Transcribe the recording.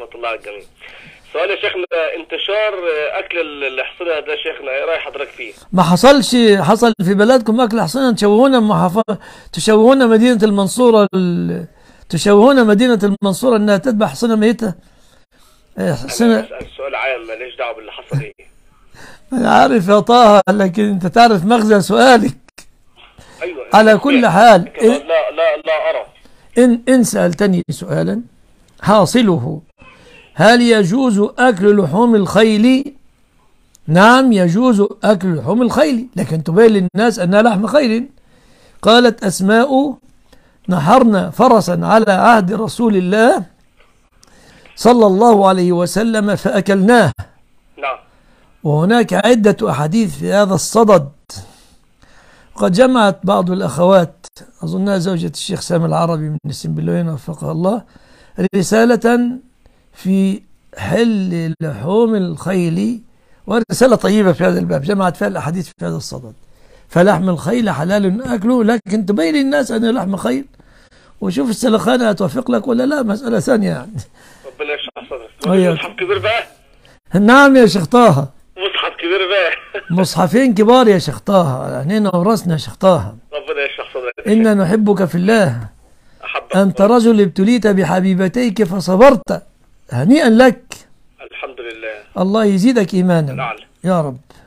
ورحمة الله على الجميع. سؤال يا شيخنا، انتشار أكل الأحصنة ده شيخنا إيه رأي حضرتك فيه؟ ما حصلش، حصل في بلدكم أكل أحصنة؟ تشوهون مدينة المنصورة تشوهون مدينة المنصورة أنها تذبح أحصنة ميتة. أنا بسأل سؤال عام ماليش دعوة باللي حصل إيه. أنا عارف يا طه، لكن أنت تعرف مغزى سؤالك. أيوة. على كل حال لا أرى. إن سألتني سؤالا حاصله هل يجوز أكل لحوم الخيل؟ نعم يجوز أكل لحوم الخيل، لكن تبين للناس أنها لحم خيل. قالت أسماء: نحرنا فرسا على عهد رسول الله صلى الله عليه وسلم فأكلناه. نعم. وهناك عدة أحاديث في هذا الصدد. قد جمعت بعض الأخوات، أظنها زوجة الشيخ سامي العربي من السنبلاوين وفقها الله، رسالة في حل لحوم الخيل، ورسالة طيبة في هذا الباب جمعت فيها الأحاديث في هذا الصدد. فلحم الخيل حلال أكله، لكن تبين للناس أنه لحم خيل، وشوف السلخانة هتوافق لك ولا لا، مسألة ثانية يعني. ربنا يشرح صدرك. مصحف كبير بقى؟ نعم يا شيخ طه، مصحف كبير بقى. مصحفين كبار يا شيخ طه، هنا ورثنا يا شيخ طه. ربنا يشرح صدرك. إنا نحبك في الله. أحبك. أنت رجل ابتليت بحبيبتيك فصبرت، هنيئا لك. الحمد لله. الله يزيدك إيمانا نعم. يا رب.